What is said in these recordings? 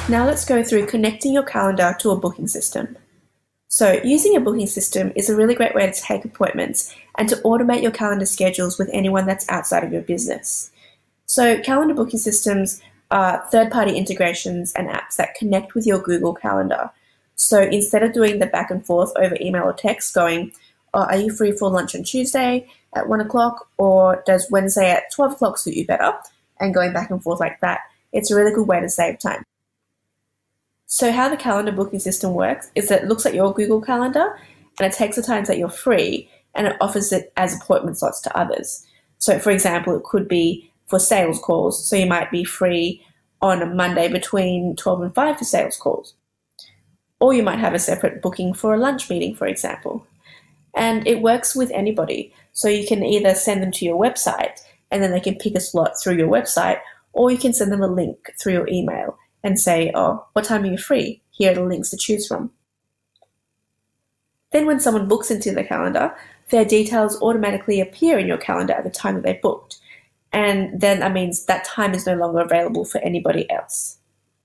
Now let's go through connecting your calendar to a booking system. So using a booking system is a really great way to take appointments and to automate your calendar schedules with anyone that's outside of your business. So calendar booking systems are third-party integrations and apps that connect with your Google Calendar. So instead of doing the back and forth over email or text going, oh, are you free for lunch on Tuesday at 1 o'clock, or does Wednesday at 12 o'clock suit you better, and going back and forth like that, it's a really good way to save time. So how the calendar booking system works is that it looks at your Google Calendar and it takes the times that you're free and it offers it as appointment slots to others. So for example, it could be for sales calls. So you might be free on a Monday between 12 and 5 for sales calls. Or you might have a separate booking for a lunch meeting, for example. And it works with anybody. So you can either send them to your website and then they can pick a slot through your website, or you can send them a link through your email and say, oh, what time are you free? Here are the links to choose from. Then when someone books into the calendar, their details automatically appear in your calendar at the time that they booked. And then that means that time is no longer available for anybody else.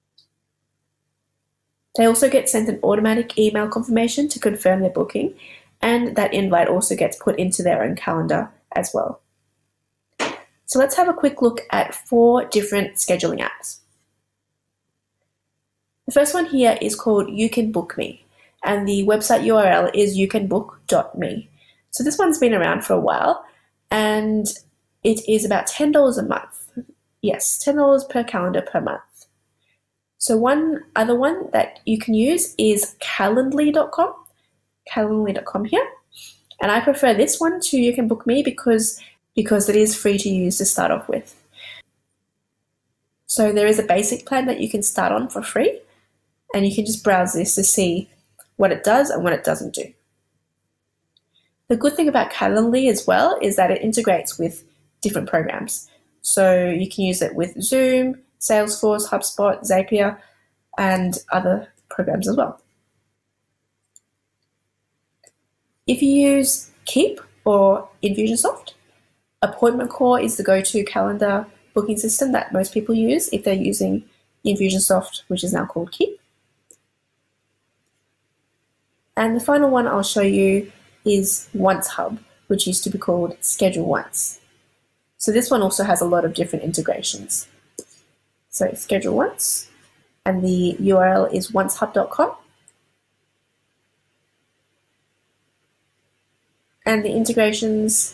They also get sent an automatic email confirmation to confirm their booking, and that invite also gets put into their own calendar as well. So let's have a quick look at 4 different scheduling apps. The first one here is called You Can Book Me, and the website URL is youcanbook.me. So this one's been around for a while, and it is about $10 a month. Yes, $10 per calendar per month. So one other one that you can use is calendly.com, calendly.com here. And I prefer this one to You Can Book Me because it is free to use to start off with. So there is a basic plan that you can start on for free, and you can just browse this to see what it does and what it doesn't do. The good thing about Calendly as well is that it integrates with different programs. So you can use it with Zoom, Salesforce, Hubspot, Zapier, and other programs as well. If you use Keep or Infusionsoft, Appointment Core is the go-to calendar booking system that most people use if they're using Infusionsoft, which is now called Keep. And the final one I'll show you is Once Hub, which used to be called Schedule Once. So this one also has a lot of different integrations. So Schedule Once, and the URL is oncehub.com. And the integrations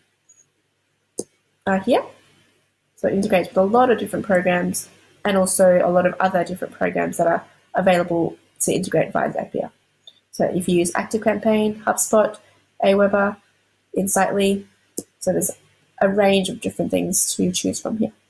are here. So it integrates with a lot of different programs and also a lot of other different programs that are available to integrate via Zapier. So if you use ActiveCampaign, Hubspot, Aweber, Insightly, so there's a range of different things to choose from here.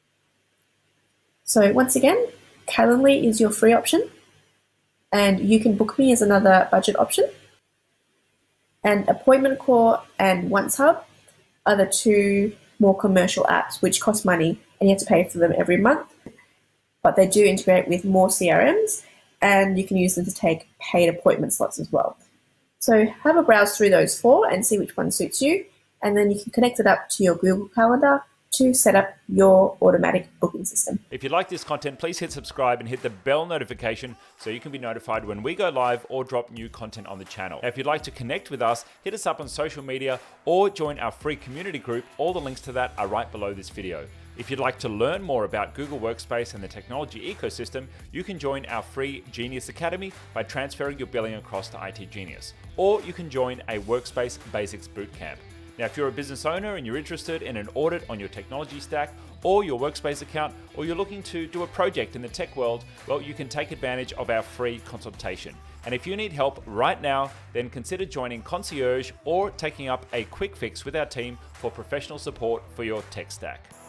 So once again, Calendly is your free option, and You Can Book Me is another budget option. And Appointment Core and Once Hub are the 2 more commercial apps which cost money and you have to pay for them every month. But they do integrate with more CRMs, and you can use them to take paid appointment slots as well. So have a browse through those 4 and see which one suits you, and then you can connect it up to your Google Calendar to set up your automatic booking system. If you like this content, please hit subscribe and hit the bell notification so you can be notified when we go live or drop new content on the channel. Now, if you'd like to connect with us, hit us up on social media or join our free community group. All the links to that are right below this video. If you'd like to learn more about Google Workspace and the technology ecosystem, you can join our free Genius Academy by transferring your billing across to itGenius. Or you can join a Workspace Basics Bootcamp. Now, if you're a business owner and you're interested in an audit on your technology stack or your Workspace account, or you're looking to do a project in the tech world, well, you can take advantage of our free consultation. And if you need help right now, then consider joining Concierge or taking up a quick fix with our team for professional support for your tech stack.